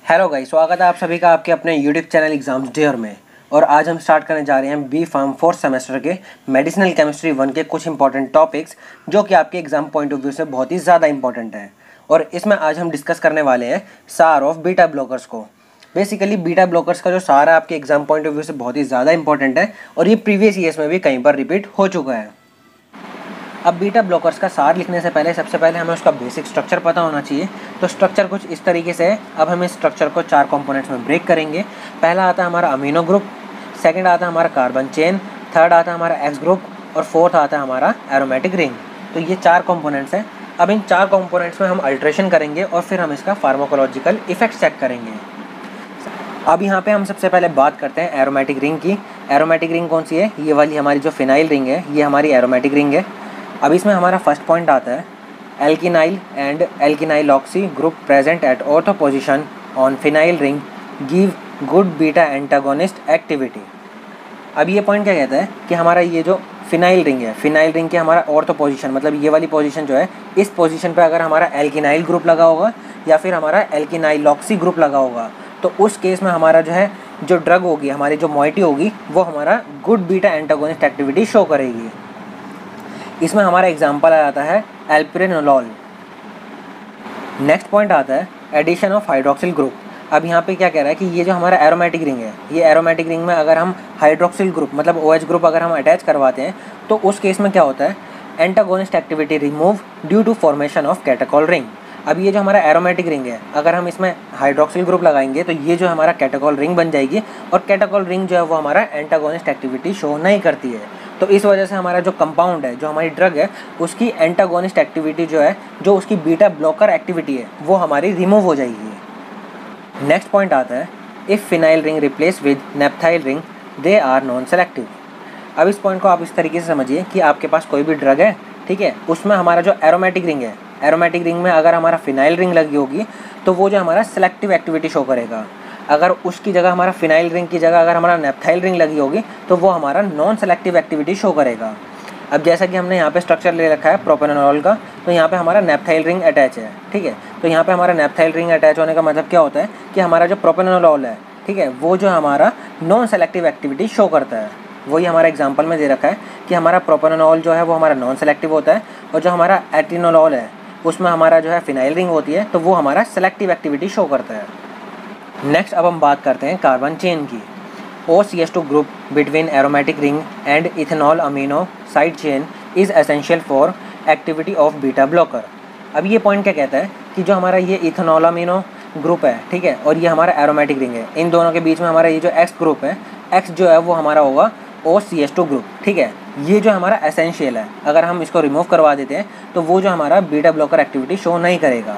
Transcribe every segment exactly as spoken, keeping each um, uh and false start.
Hello guys, स्वागत है आप सभी का आपके अपने यूट्यूब चैनल एग्जाम्स डेयर में। और आज हम स्टार्ट करने जा रहे हैं बी फार्म फोर्थ सेमेस्टर के मेडिसिनल केमिस्ट्री वन के कुछ इंपॉर्टेंट टॉपिक्स जो कि आपके एग्जाम पॉइंट ऑफ व्यू से बहुत ही ज़्यादा इंपॉर्टेंट है। और इसमें आज हम डिस्कस करने वाले हैं सार ऑफ बीटा ब्लॉकर्स को। बेसिकली बीटा ब्लॉकर्स का जो सार है आपके एग्जाम पॉइंट ऑफ व्यू से बहुत ही ज़्यादा इंपॉर्टेंट है और ये प्रीवियस ईयर्स में भी कहीं पर रिपीट हो चुका है। अब बीटा ब्लॉकर्स का सार लिखने से पहले सबसे पहले हमें उसका बेसिक स्ट्रक्चर पता होना चाहिए। तो स्ट्रक्चर कुछ इस तरीके से है। अब हम इस स्ट्रक्चर को चार कंपोनेंट्स में ब्रेक करेंगे। पहला आता है हमारा अमीनो ग्रुप, सेकंड आता है हमारा कार्बन चेन, थर्ड आता है हमारा एक्स ग्रुप और फोर्थ आता है हमारा एरोमेटिक रिंग। तो ये चार कंपोनेंट्स हैं। अब इन चार कंपोनेंट्स में हम अल्ट्रेशन करेंगे और फिर हम इसका फार्माकोलॉजिकल इफेक्ट चेक करेंगे। अब यहाँ पे हम सबसे पहले बात करते हैं एरोमेटिक रिंग की। एरोमेटिक रिंग कौन सी है? ये वाली हमारी जो फिनाइल रिंग है, ये हमारी एरोमेटिक रिंग है। अब इसमें हमारा फर्स्ट पॉइंट आता है alkynyl and alkynyl oxy group present at ortho position on phenyl ring give good beta antagonist activity. अब ये पॉइंट क्या कहता है कि हमारा ये जो फिनाइल रिंग है, फिनाइल रिंग के हमारा ऑर्थो पोजिशन मतलब ये वाली पोजीशन जो है, इस पोजीशन पे अगर हमारा एल्किनाइल ग्रुप लगा होगा या फिर हमारा एल्किनाइल ऑक्सी ग्रुप लगा होगा तो उस केस में हमारा जो है जो ड्रग होगी, हमारी जो मॉइटी होगी, वो हमारा good beta antagonist activity show करेगी। इसमें हमारा एग्जाम्पल आ जाता है एल्प्रेनोलॉल। नेक्स्ट पॉइंट आता है एडिशन ऑफ हाइड्रोक्सिल ग्रुप। अब यहाँ पे क्या कह रहा है कि ये जो हमारा एरोमेटिक रिंग है, ये एरोमेटिक रिंग में अगर हम हाइड्रोक्सिल ग्रुप मतलब ओ एच ग्रुप अगर हम अटैच करवाते हैं तो उस केस में क्या होता है, antagonist activity remove due to formation of catechol ring. अब ये जो हमारा एरोमेटिक रिंग है, अगर हम इसमें हाइड्रोक्सिल ग्रुप लगाएंगे तो ये जो हमारा कैटेकॉल रिंग बन जाएगी और कैटेकॉल रिंग जो है वो हमारा एंटागोनिस्ट एक्टिविटी शो नहीं करती है। तो इस वजह से हमारा जो कंपाउंड है, जो हमारी ड्रग है, उसकी एंटागोनिस्ट एक्टिविटी जो है, जो उसकी बीटा ब्लॉकर एक्टिविटी है, वो हमारी रिमूव हो जाएगी। नेक्स्ट पॉइंट आता है if phenyl ring replace with naphthyl ring they are non selective. अब इस पॉइंट को आप इस तरीके से समझिए कि आपके पास कोई भी ड्रग है, ठीक है, उसमें हमारा जो एरोमेटिक रिंग है, एरोमेटिक रिंग में अगर हमारा फिनाइल रिंग लगी होगी तो वो जो हमारा सेलेक्टिव एक्टिविटी शो करेगा। अगर उसकी जगह हमारा फिनाइल रिंग की जगह अगर हमारा नेप्थाइल रिंग लगी होगी तो वो हमारा नॉन सेलेक्टिव एक्टिविटी शो करेगा। अब जैसा कि हमने यहाँ पे स्ट्रक्चर ले रखा है प्रोपेनोल का, तो यहाँ पे हमारा नेप्थाइल रिंग अटैच है, ठीक है। तो यहाँ पे हमारा नेप्थाइल रिंग अटैच होने का मतलब क्या होता है कि हमारा जो प्रोपेनोल है, ठीक है, वो जो हमारा नॉन सेलेक्टिव एक्टिविटी शो करता है। वही हमारा एग्जाम्पल में दे रखा है कि हमारा प्रोपेनोल जो है वो हमारा नॉन सेलेक्टिव होता है और जो हमारा एटिनोल है उसमें हमारा जो है फिनाइल रिंग होती है, तो वो हमारा सेलेक्टिव एक्टिविटी शो करता है। नेक्स्ट अब हम बात करते हैं कार्बन चेन की। O C H two group between aromatic ring and ethanol amino side chain is essential for activity of beta blocker. अब ये पॉइंट क्या कहता है कि जो हमारा ये इथेनॉल अमीनो ग्रुप है, ठीक है, और ये हमारा एरोमेटिक रिंग है, इन दोनों के बीच में हमारा ये जो एक्स ग्रुप है, एक्स जो है वो हमारा होगा O C H two group, ठीक है। ये जो हमारा एसेंशियल है, अगर हम इसको रिमूव करवा देते हैं तो वो जो हमारा बीटा ब्लॉकर एक्टिविटी शो नहीं करेगा।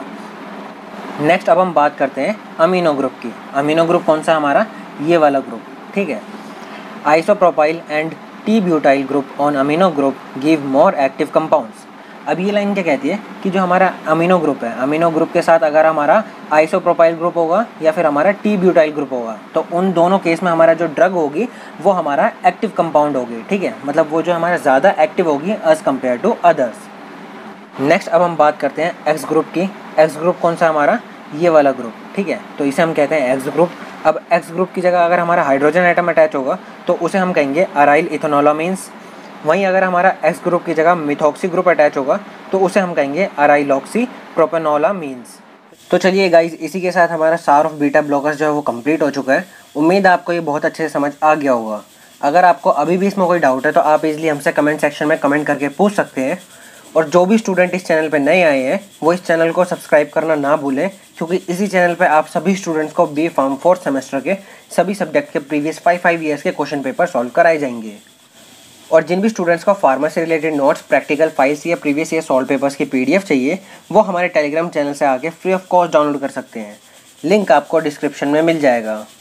नेक्स्ट अब हम बात करते हैं अमीनो ग्रुप की। अमीनो ग्रुप कौन सा? हमारा ये वाला ग्रुप, ठीक है। Isopropyl and T butyl group on amino group give more active compounds. अब ये लाइन क्या कहती है कि जो हमारा अमीनो ग्रुप है, अमीनो ग्रुप के साथ अगर हमारा आइसोप्रोपाइल ग्रुप होगा या फिर हमारा टी ब्यूटाइल ग्रुप होगा तो उन दोनों केस में हमारा जो ड्रग होगी वो हमारा एक्टिव कंपाउंड होगी, ठीक है, मतलब वो जो हमारा ज़्यादा एक्टिव होगी as compare to others. Next अब हम बात करते हैं एक्स ग्रुप की। एक्स ग्रुप कौन सा? हमारा ये वाला ग्रुप, ठीक है, तो इसे हम कहते हैं एक्स ग्रुप। अब एक्स ग्रुप की जगह अगर हमारा हाइड्रोजन एटम अटैच होगा तो उसे हम कहेंगे अराइल इथेनोलामीन्स। वहीं अगर हमारा एक्स ग्रुप की जगह मिथॉक्सी ग्रुप अटैच होगा तो उसे हम कहेंगे अराइलॉक्सी प्रोपेनोलामीन्स। तो चलिए गाइज, इसी के साथ हमारा सार ऑफ बीटा ब्लॉकर्स जो है वो कंप्लीट हो चुका है। उम्मीद है आपको ये बहुत अच्छे से समझ आ गया होगा। अगर आपको अभी भी इसमें कोई डाउट है तो आप इजीली हमसे कमेंट सेक्शन में कमेंट करके पूछ सकते हैं। और जो भी स्टूडेंट इस चैनल पे नए आए हैं वो इस चैनल को सब्सक्राइब करना ना भूलें, क्योंकि इसी चैनल पे आप सभी स्टूडेंट्स को बी फार्म फोर्थ सेमेस्टर के सभी सब्जेक्ट के प्रीवियस फाइव फाइव ईयर्स के क्वेश्चन पेपर सॉल्व कराए जाएंगे। और जिन भी स्टूडेंट्स को फार्मा से रिलेटेड नोट्स, प्रैक्टिकल फाइल्स या प्रीवियस ईयर सॉल्व पेपर्स की पीडीएफ चाहिए वो हमारे टेलीग्राम चैनल से आके फ्री ऑफ कॉस्ट डाउनलोड कर सकते हैं। लिंक आपको डिस्क्रिप्शन में मिल जाएगा।